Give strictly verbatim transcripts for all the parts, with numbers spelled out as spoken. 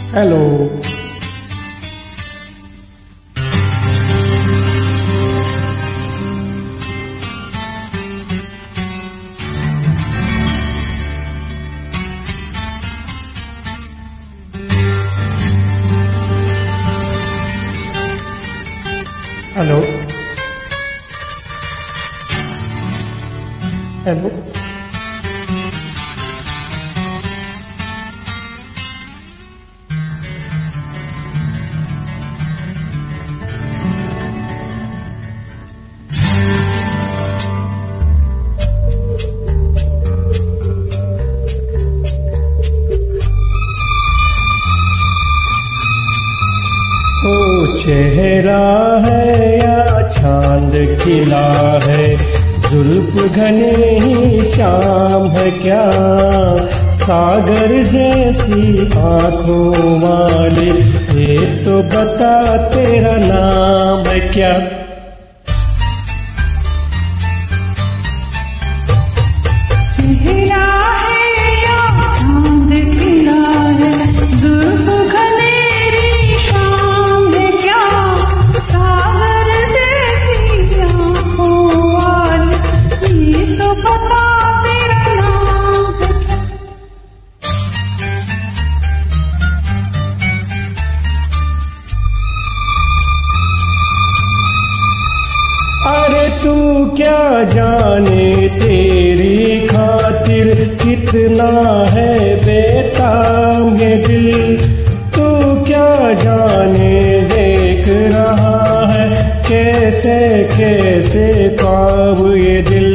Hello. Hello hello. ओ चेहरा है या चांद खिला है, जुल्फ घने ही शाम है क्या, सागर जैसी आंखों वाले, ये तो बता तेरा नाम है क्या। चेहरा है या चांद खिला है, जुल्फ घनेरी शाम है क्या, सागर जैसी आंखों वाले, ये तो बता तेरा नाम है क्या। अरे तू क्या जाने तेरी खातिर कितना है बेताब ये दिल, तू क्या जाने देख रहा है कैसे कैसे ख्वाब ये दिल।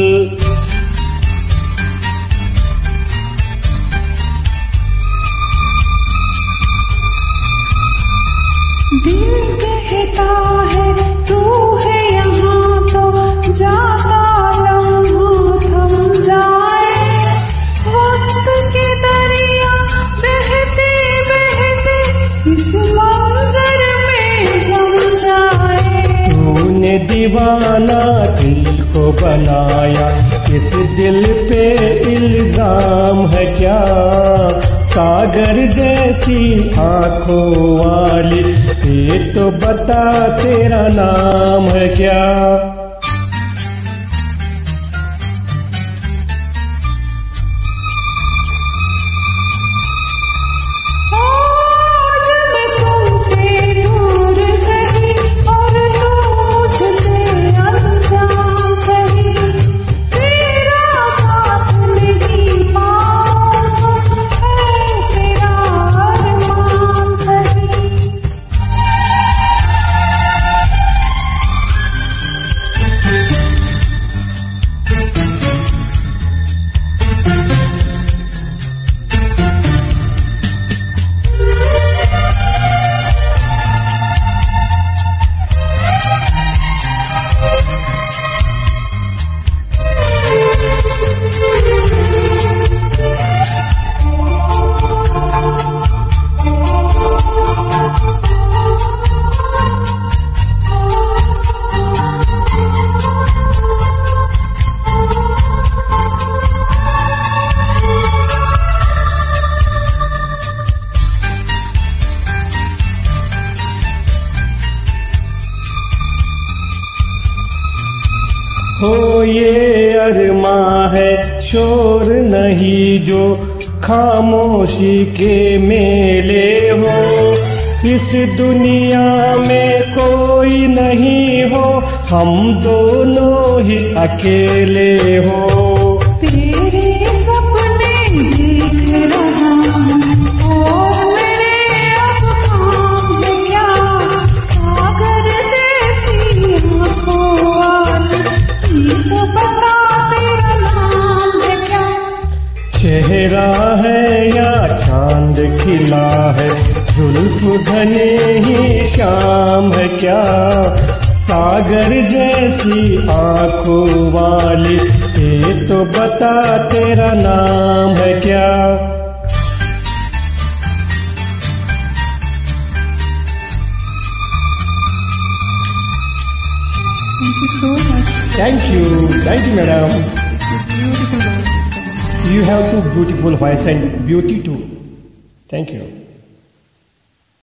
दिल कहता है तू है यहाँ तो जाता लम्हा थम जाए, वक्त के दरिया बहते बहते इस मंजर में जम जाए। तूने दीवाना दिल को बनाया, इस दिल पे इल्जाम है क्या, सागर जैसी आंखों वाली, ये तो बता तेरा नाम है क्या। हो ये अरमा है शोर नहीं जो खामोशी के मेले हो, इस दुनिया में कोई नहीं हो, हम दोनों ही अकेले हो। तेरे सपने देख रहा हूँ और मेरे अब काम है क्या, सागर जैसी आंखों वाली, ये तो बता तेरा नाम है क्या। चेहरा है या चांद खिला है, जुल्फ घने ही शाम है क्या, सागर जैसी आंखों वाली, ये तो बता तेरा नाम है क्या। Thank you so much. Thank you, thank you, madam. Beautiful voice. You have two beautiful voice and beauty too. Thank you.